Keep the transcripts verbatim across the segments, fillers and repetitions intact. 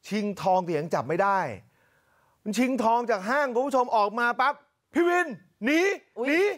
ชิงทองเถียงจับไม่ได้มันชิงทองจากห้างคุณผู้ชมออกมาปั๊บพี่วินหนีหนี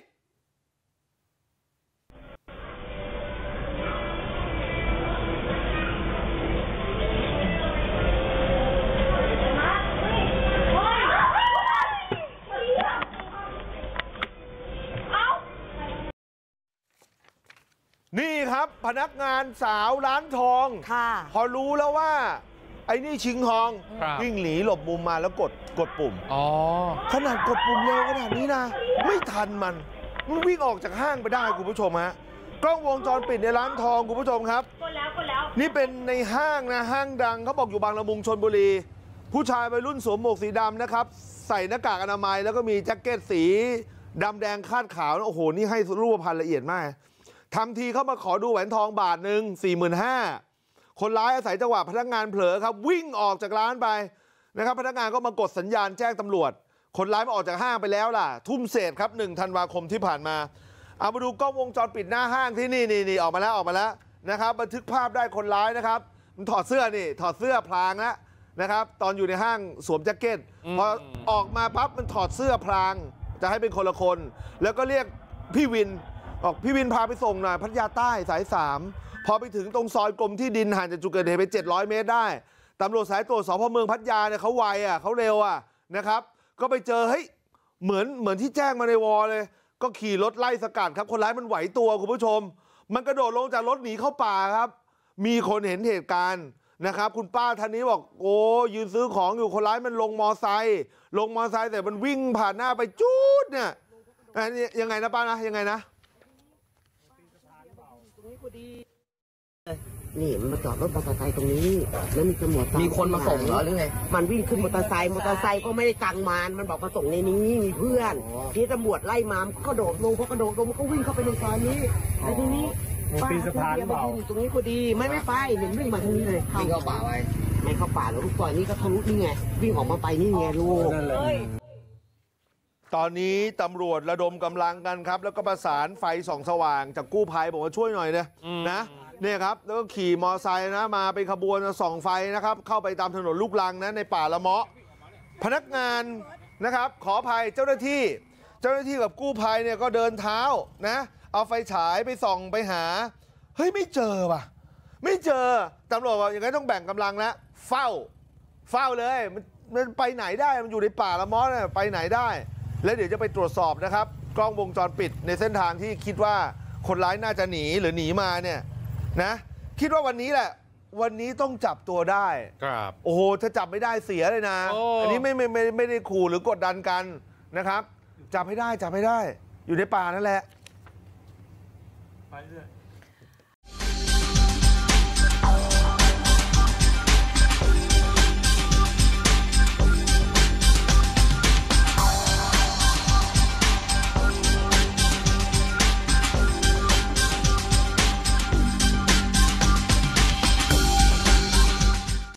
นี่ครับพนักงานสาวร้านทองพอรู้แล้วว่าไอ้นี่ชิงทองวิ่งหนีหลบมุมมาแล้วกดกดปุ่มอ๋อขนาดกดปุ่มเร็วขนาดนี้นะไม่ทันมันมันวิ่งออกจากห้างไปได้คุณผู้ชมฮะกล้องวงจรปิดในร้านทองคุณผู้ชมครับนี่เป็นในห้างนะห้างดังเขาบอกอยู่บางละมุงชลบุรีผู้ชายวัยรุ่นสวมหมวกสีดำนะครับใส่หน้ากากอนามัยแล้วก็มีแจ็คเก็ตสีดำแดงคาดขาวโอ้โหนี่ให้รูปพรรณละเอียดมากทำทีเข้ามาขอดูแหวนทองบาทหนึ่งสี่หมื่นห้าคนร้ายอาศัยจังหวะพนักงานเผลอครับวิ่งออกจากร้านไปนะครับพนักงานก็มากดสัญญาณแจ้งตำรวจคนร้ายมาออกจากห้างไปแล้วล่ะทุ่มเศษครับหนึ่งธันวาคมที่ผ่านมาเอามาดูกล้องวงจรปิดหน้าห้างที่นี่นี่นี่ออกมาแล้วออกมาแล้วนะครับบันทึกภาพได้คนร้ายนะครับมันถอดเสื้อนี่ถอดเสื้อพลางนะนะครับตอนอยู่ในห้างสวมแจ็คเก็ตพอออกมาปั๊บมันถอดเสื้อพลางจะให้เป็นคนละคนแล้วก็เรียกพี่วินบอกพี่วินพาไปส่งหน่อยพัทยาใต้สายสามพอไปถึงตรงซอยกรมที่ดินห่างจากจุดเกิดเหตุไปเจ็ดร้อยเมตรได้ตำรวจสายตรวจสพเมืองพัทยาเนี่ยเขาไวอ่ะเขาเร็วอ่ะนะครับก็ไปเจอเฮ้ยเหมือนเหมือนที่แจ้งมาในวอลเลยก็ขี่รถไล่สกัดครับคนร้ายมันไหวตัวคุณผู้ชมมันกระโดดลงจากรถหนีเข้าป่าครับมีคนเห็นเหตุการณ์นะครับคุณป้าท่านนี้บอกโอ้ยืนซื้อของอยู่คนร้ายมันลงมอไซค์ลงมอไซค์แต่มันวิ่งผ่านหน้าไปจู๊ดเนี่ยอันนี้ยังไงนะป้านะยังไงนะนี่มันมาจอดรถมอเตอร์ไซค์ตรงนี้แล้วมีตำรวจมีคนมาส่งเหรอหรือไงมันวิ่งขึ้นมอเตอร์ไซค์มอเตอร์ไซค์ก็ไม่ได้ตังมานมันบอกมาส่งในนี้มีเพื่อนที่ตำรวจไล่มาก็กระโดดลงพอกระโดดลงมันก็วิ่งเข้าไปในซอยนี้แล้วทีนี้ปีนสะพานเปล่าตรงนี้พอดีไม่ไม่ไปเห็นวิ่งมาทางนี้เลยวิ่งเข้าป่าไปไม่เข้าป่าแล้วลูกซอยนี้ก็ทะลุนี่ไงวิ่งออกมาไปนี่ไงลูกตอนนี้ตำรวจระดมกำลังกันครับแล้วก็ประสานไฟส่องสว่างจากกู้ภัยบอกว่าช่วยหน่อยเนี่ยนะเนี่ยครับแล้วก็ขี่มอไซค์นะมาเป็นขบวนส่องไฟนะครับเข้าไปตามถนนลูกรังนะในป่าละเมาะพนักงานนะครับขออภัยเจ้าหน้าที่เจ้าหน้าที่กับกู้ภัยเนี่ยก็เดินเท้านะเอาไฟฉายไปส่องไปหาเฮ้ยไม่เจอว่ะไม่เจอตำรวจบอกอย่างนั้นต้องแบ่งกำลังแล้วเฝ้าเฝ้าเลยมันมันไปไหนได้มันอยู่ในป่าละเมาะเนี่ยไปไหนได้แล้วเดี๋ยวจะไปตรวจสอบนะครับกล้องวงจรปิดในเส้นทางที่คิดว่าคนร้ายน่าจะหนีหรือหนีมาเนี่ยนะคิดว่าวันนี้แหละวันนี้ต้องจับตัวได้ครับโอ้โหถ้าจับไม่ได้เสียเลยนะ อ, อันนี้ไม่ไม่ไม่ไม่ได้ขู่หรือกดดันกันนะครับจับให้ได้จับให้ได้อยู่ในป่านั่นแหละไปเรื่อย